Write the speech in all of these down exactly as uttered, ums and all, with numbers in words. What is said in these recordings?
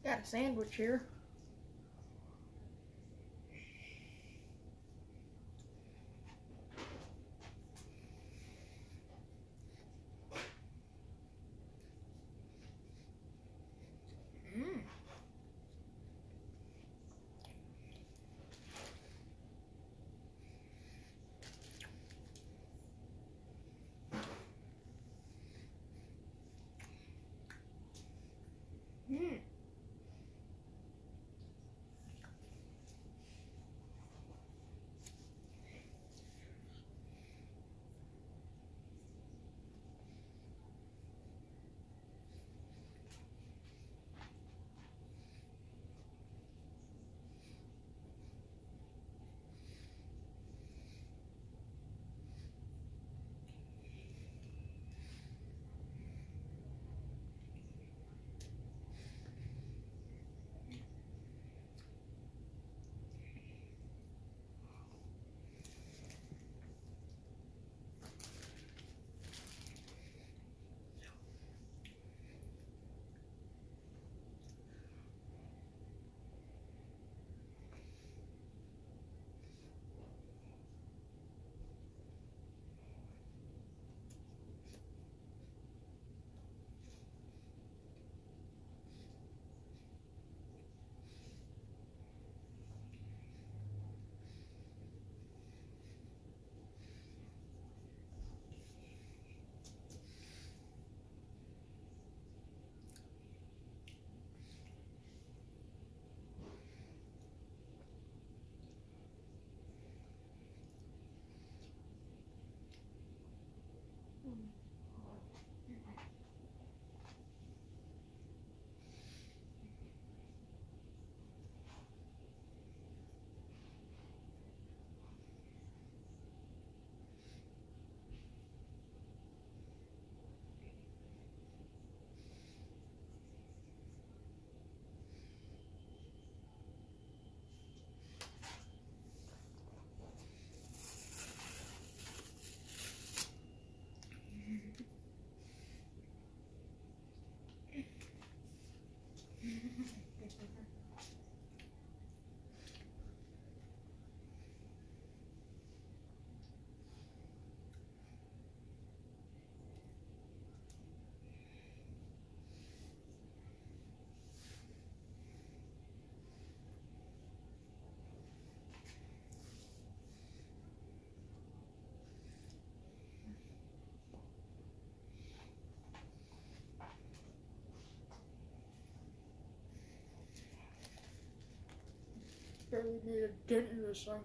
Got a sandwich here. Mmm. Mmm. Barely made a dent in this thing.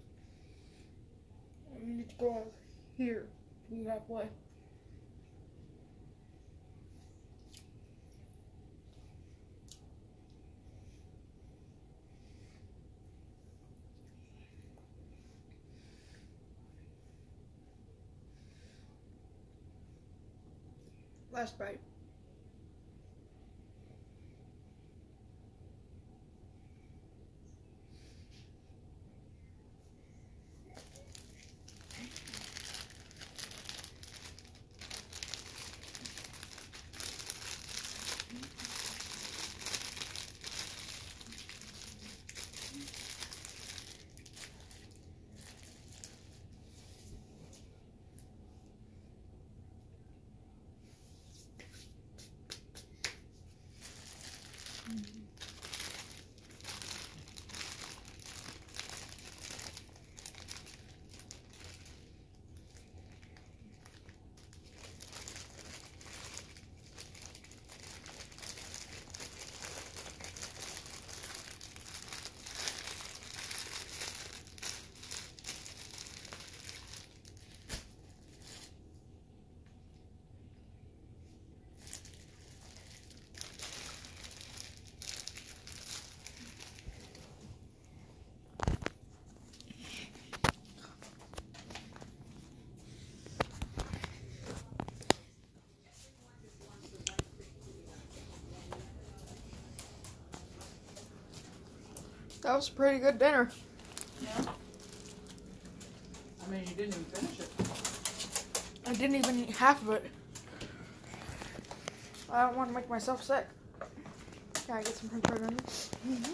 I need to go over here. Be halfway. Last bite. That was a pretty good dinner. Yeah. I mean, you didn't even finish it. I didn't even eat half of it. I don't want to make myself sick. Gotta get some french fried onions. Mm-hmm.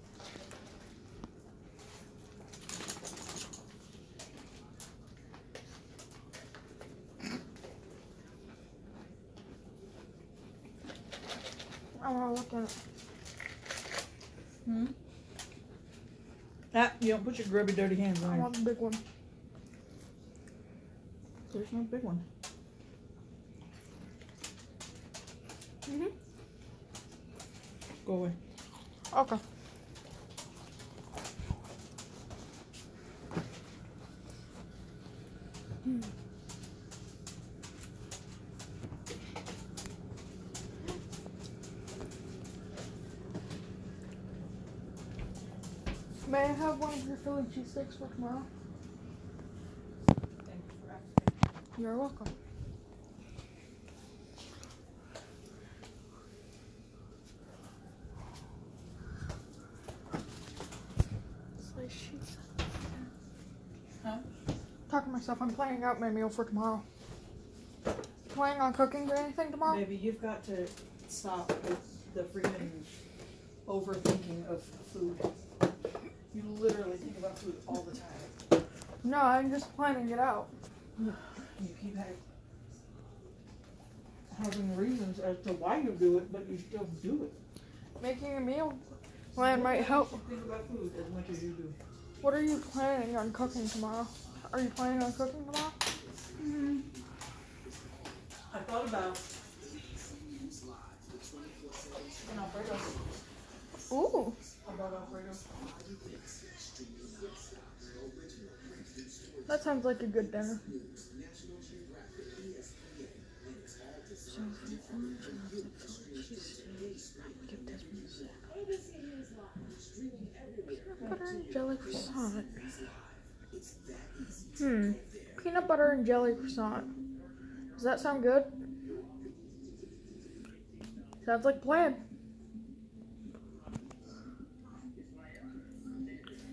I want to look at it. Hmm? Ah, you don't put your grubby dirty hands I on it. want the big one. There's no big one. Mm-hmm. Go away. Okay. Hmm. May I have one of your Philly cheesesteaks for tomorrow? Thank you for asking. You're welcome. Slice cheese. Huh? Talking to myself, I'm planning out my meal for tomorrow. Planning on cooking or anything tomorrow? Baby, you've got to stop with the freaking overthinking of food. You literally think about food all the time. No, I'm just planning it out. You keep ha- having reasons as to why you do it, but you still do it. Making a meal plan might help. You think about food as much as you do. What are you planning on cooking tomorrow? Are you planning on cooking tomorrow? Mm-hmm. I thought about an Alfredo. Ooh. I bought Alfredo. That sounds like a good dinner. Peanut butter and jelly croissant. Hmm. Peanut butter and jelly croissant. Does that sound good? Sounds like a plan.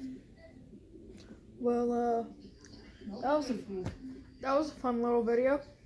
Well, uh, that was a, that was a fun little video.